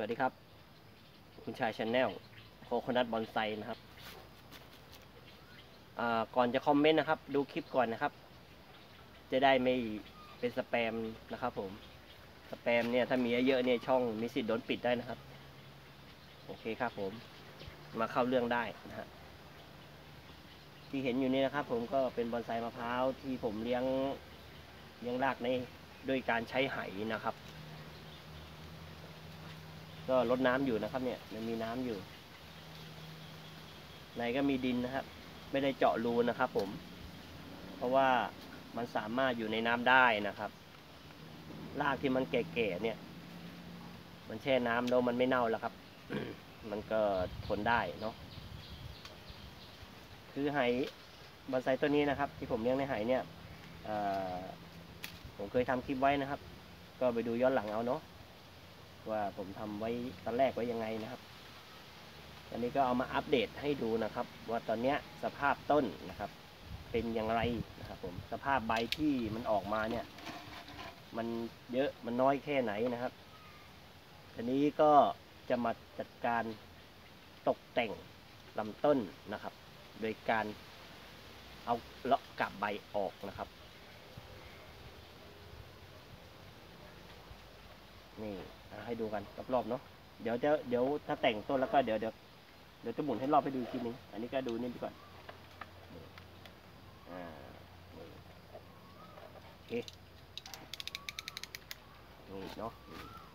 วัสดีครับคุณชายชาแนลโคโคนัทบอนไซนะครับก่อนจะคอมเมนต์นะครับดูคลิปก่อนนะครับจะได้ไม่เป็นสแปมนะครับผมสแปมเนี่ยถ้ามีเยอะๆเนี่ยช่องมีสิทธิ์โดนปิดได้นะครับโอเคครับผมมาเข้าเรื่องได้นะฮะที่เห็นอยู่นี่นะครับผมก็เป็นบอนไซมะพร้าวที่ผมเลี้ยงรากในโดยการใช้ไหนะครับก็รดน้ำอยู่นะครับเนี่ยมันมีน้ำอยู่ในก็มีดินนะครับไม่ได้เจาะรูนะครับผมเพราะว่ามันสามารถอยู่ในน้ำได้นะครับรากที่มันแก่ๆเนี่ยมันแช่น้ำแล้วมันไม่เน่าแล้วครับ มันก็ทนได้เนาะคือไหบอนไซตัวนี้นะครับที่ผมเลี้ยงในไหเนี่ยผมเคยทำคลิปไว้นะครับก็ไปดูย้อนหลังเอาเนาะว่าผมทำไว้ตอนแรกไว้ยังไงนะครับตอนนี้ก็เอามาอัปเดตให้ดูนะครับว่าตอนนี้สภาพต้นนะครับเป็นอย่างไรนะครับผมสภาพใบที่มันออกมาเนี่ยมันเยอะมันน้อยแค่ไหนนะครับทีนี้ก็จะมาจัดการตกแต่งลำต้นนะครับโดยการเอาเลาะกับใบออกนะครับนี่ให้ดูกันรอบๆเนาะเดี๋ยวถ้าแต่งต้นแล้วก็เดี๋ยวจะหมุนให้รอบให้ดูอีกทีนึงอันนี้ก็ดูนี่ดีก่อนโอเคนี่เนาะ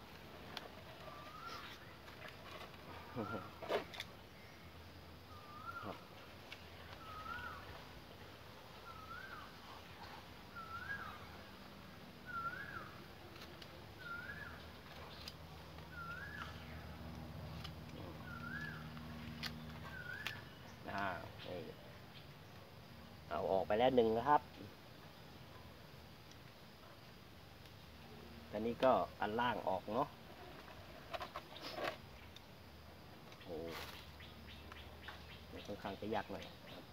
เอาออกไปแล้วหนึ่งนะครับอันนี้ก็อันล่างออกเนาะโอ้ค่อนข้างจะยากหน่อย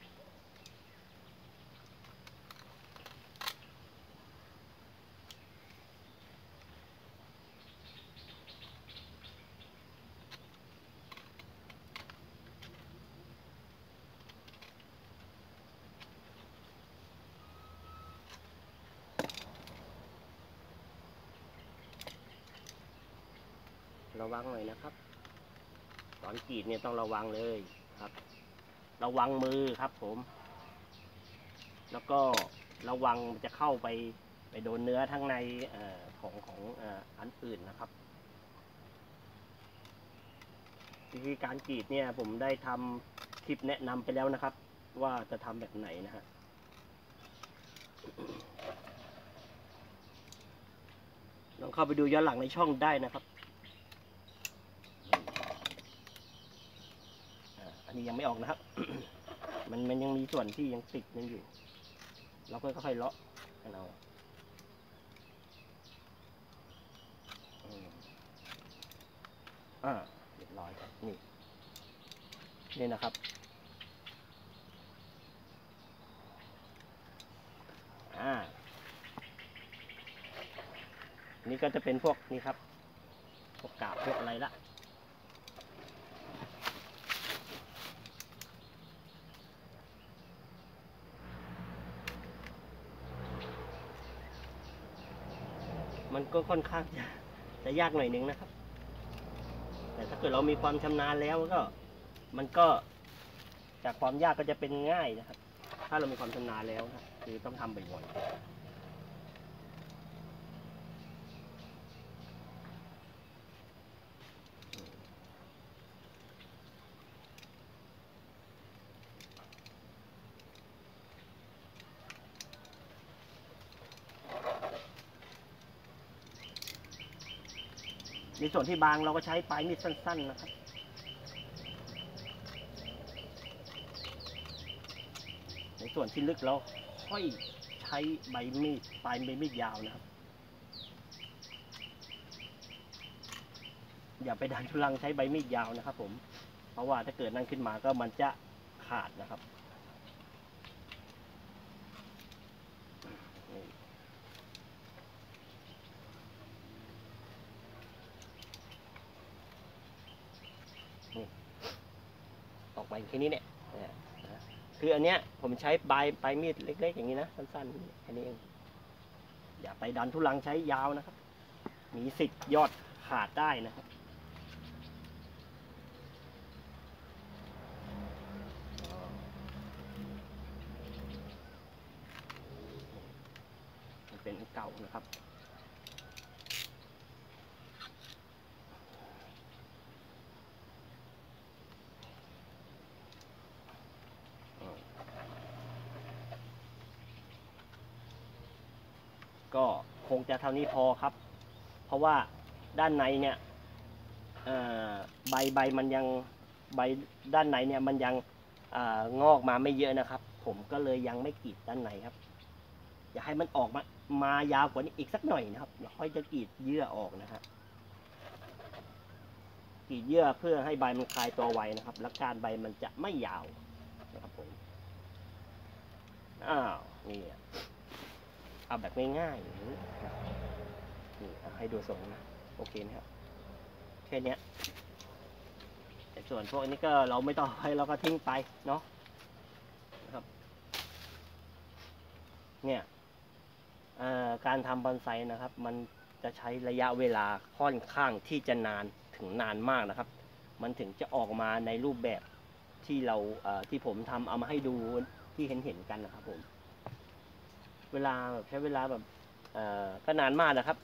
ระวังหน่อยนะครับตอนกรีดเนี่ยต้องระวังเลยครับระวังมือครับผมแล้วก็ระวังจะเข้าไปโดนเนื้อทั้งในของอันอื่นนะครับวิธีการกรีดเนี่ยผมได้ทำคลิปแนะนำไปแล้วนะครับว่าจะทำแบบไหนนะฮะลองเข้าไปดูย้อนหลังในช่องได้นะครับอันนี้ยังไม่ออกนะครับ มันยังมีส่วนที่ยังติดนั่นอยู่เราก็ค่อยๆเลาะกันเอาเรียบร้อยครับนี่นะครับนี่ก็จะเป็นพวกนี้ครับพวกกาบพวกอะไรละมันก็ค่อนข้างจะยากหน่อยนึงนะครับแต่ถ้าเกิดเรามีความชำนาญแล้วก็มันก็จากความยากก็จะเป็นง่ายนะครับถ้าเรามีความชำนาญแล้วนะคือต้องทำบ่อยๆในส่วนที่บางเราก็ใช้ปลายมีดสั้นๆนะครับในส่วนที่ลึกเราค่อยใช้ใบมีดปลายใบมีดยาวนะครับอย่าไปดันทุลังใช้ใบมีดยาวนะครับผมเพราะว่าถ้าเกิดนั่นขึ้นมาก็มันจะขาดนะครับอกไปแค่นี้เนี่ยนะคืออันเนี้ยผมใช้ปลายมีดเล็กๆอย่างนี้นะสั้นๆแค่นี้เองอย่าไปดันทุลังใช้ยาวนะครับมีสิทธิ์ยอดขาดได้นะครับมันเป็นเก่านะครับก็คงจะเท่านี้พอครับเพราะว่าด้านในเนี่ยใบมันยังใบด้านในเนี่ยมันยังงอกมาไม่เยอะนะครับผมก็เลยยังไม่กรีดด้านในครับอยากให้มันออกมายาวกว่านี้อีกสักหน่อยนะครับเดี๋ยวค่อยจะกรีดเยื่อออกนะครับกรีดเยื่อเพื่อให้ใบมันคลายตัวไวนะครับและการใบมันจะไม่ยาวนะครับผมนี่เอาแบบง่ายๆอย่างนี้นี่ให้ดูทรงนะโอเคนะครับแค่นี้แต่ส่วนพวกนี้ก็เราไม่ต้องให้เราก็ทิ้งไปเนาะนะครับเนี่ยการทำบอนไซนะครับมันจะใช้ระยะเวลาค่อนข้างที่จะนานถึงนานมากนะครับมันถึงจะออกมาในรูปแบบที่เราที่ผมทำเอามาให้ดูที่เห็นกันนะครับผมเวลาใช้เวลาแบบก็นานมากนะครับ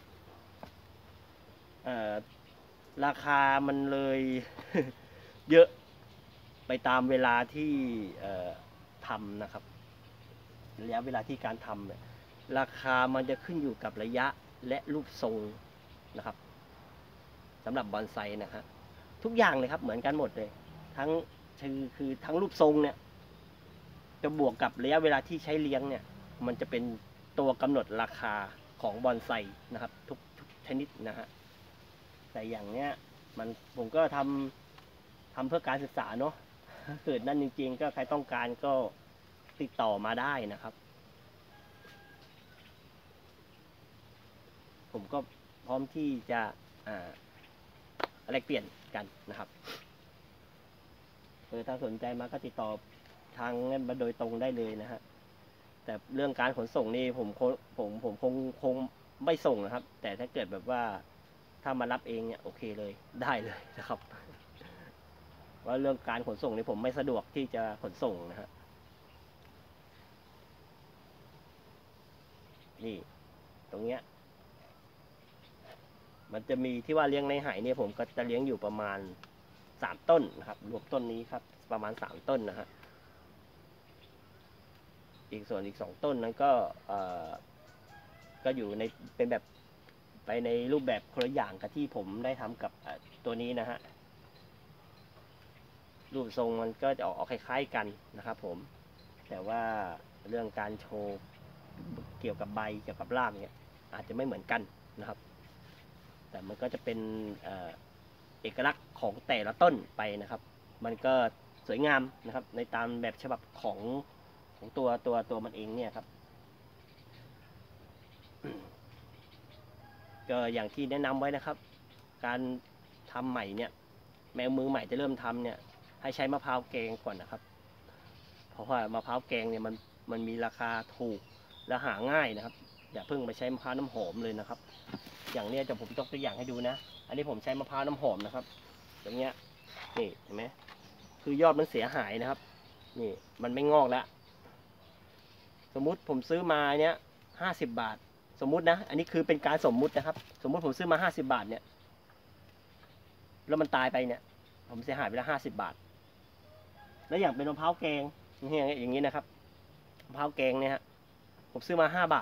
ราคามันเลย เยอะไปตามเวลาที่ทำนะครับระยะเวลาที่การทำเนี่ยราคามันจะขึ้นอยู่กับระยะและรูปทรงนะครับสำหรับบอนไซนะฮะทุกอย่างเลยครับเหมือนกันหมดเลยทั้งคือทั้งรูปทรงเนี่ยจะบวกกับระยะเวลาที่ใช้เลี้ยงเนี่ยมันจะเป็นตัวกำหนดราคาของบอนไซนะครับทุกชนิดนะฮะแต่อย่างเนี้ยผมก็ทำเพื่อการศึกษาเนาะถ้าเกิดนั่นจริงๆก็ใครต้องการก็ติดต่อมาได้นะครับผมก็พร้อมที่จะแลกเปลี่ยนกันนะครับถ้าสนใจมาก็ติดต่อทางนั้นมาโดยตรงได้เลยนะฮะแต่เรื่องการขนส่งนี่ผมคงไม่ส่งนะครับแต่ถ้าเกิดแบบว่าถ้ามารับเองเนี่ยโอเคเลยได้เลยนะครับว่าเรื่องการขนส่งนี่ผมไม่สะดวกที่จะขนส่งนะฮะนี่ตรงเนี้ยมันจะมีที่ว่าเลี้ยงในไหเนี่ยผมก็จะเลี้ยงอยู่ประมาณ3 ต้นนะครับรวมต้นนี้ครับประมาณ3 ต้นนะฮะอีก2 ต้นนั้นก็อยู่ในเป็นแบบไปในรูปแบบคนละอย่างกับที่ผมได้ทำกับตัวนี้นะฮะรูปทรงมันก็จะออกคล้ายๆกันนะครับผมแต่ว่าเรื่องการโชว์เกี่ยวกับใบเกี่ยวกับรากเนี่ยอาจจะไม่เหมือนกันนะครับแต่มันก็จะเป็นเอกลักษณ์ของแต่ละต้นไปนะครับมันก็สวยงามนะครับในตามแบบฉบับของตัวมันเองเนี่ยครับก็อย่างที่แนะนำไว้นะครับการทำใหม่เนี่ยแมวมือใหม่จะเริ่มทำเนี่ยให้ใช้มะพร้าวแกงก่อนนะครับเพราะว่ามะพร้าวแกงเนี่ยมันมีราคาถูกและหาง่ายนะครับอย่าเพิ่งไปใช้มะพร้าวน้ำหอมเลยนะครับอย่างเนี้ยจะผมยกตัวอย่างให้ดูนะอันนี้ผมใช้มะพร้าวน้ำหอมนะครับอย่างเงี้ยนี่เห็นไหมคือยอดมันเสียหายนะครับนี่มันไม่งอกแล้วสมมุติผมซื้อมาเนี้ย50 บาทสมมุตินะอันนี้คือเป็นการสมมุตินะครับสมมุติผมซื้อมา50 บาทเนี่ยแล้วมันตายไปเนี่ยผมเสียหายไปแล้ว50 บาทแล้วอย่างเป็นมะพร้าวแกงอย่างนี้นะครับมะพร้าวแกงเนี่ยฮะผมซื้อมา5 บาท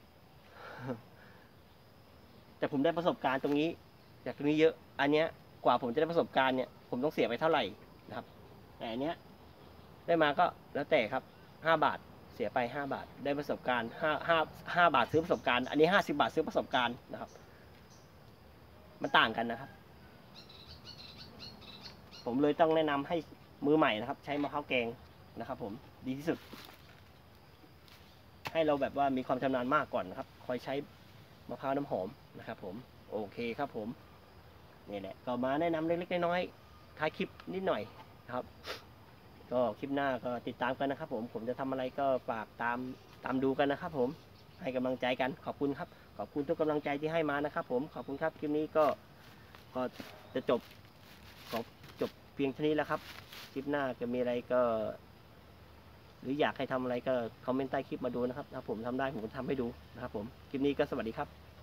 แต่ผมได้ประสบการณ์ตรงนี้จากตรงนี้เยอะอันเนี้ยกว่าผมจะได้ประสบการณ์เนี่ยผมต้องเสียไปเท่าไหร่นะครับแต่อันเนี้ยได้มาก็แล้วแต่ครับ5 บาทเสียไป5 บาทได้ประสบการณ์5 บาทซื้อประสบการณ์อันนี้50 บาทซื้อประสบการณ์นะครับมันต่างกันนะครับผมเลยต้องแนะนำให้มือใหม่นะครับใช้มะพร้าวแกงนะครับผมดีที่สุดให้เราแบบว่ามีความชำนาญมากก่อนนะครับคอยใช้มะพร้าวน้ำหอมนะครับผมโอเคครับผมนี่แหละก็มาแนะนำเล็กๆน้อยๆท้ายคลิปนิดหน่อยนะครับก็คลิปหน้าก็ติดตามกันนะครับผมจะทำอะไรก็ฝากตามดูกันนะครับผมให้กำลังใจกันขอบคุณครับขอบคุณทุกกำลังใจที่ให้มานะครับผมขอบคุณครับคลิปนี้ก็จะขอจบเพียงเท่านี้แล้วครับคลิปหน้าจะมีอะไรก็ หรืออยากให้ทำอะไรก็คอมเมนต์ใต้คลิปมาดูนะครับถ้าผมทำได้ผมก็ทำให้ดูนะครับผมคลิปนี้ก็สวัสดีครับ